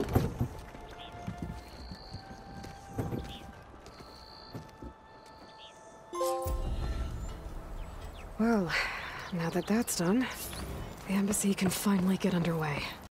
Well, now that that's done, the embassy can finally get underway.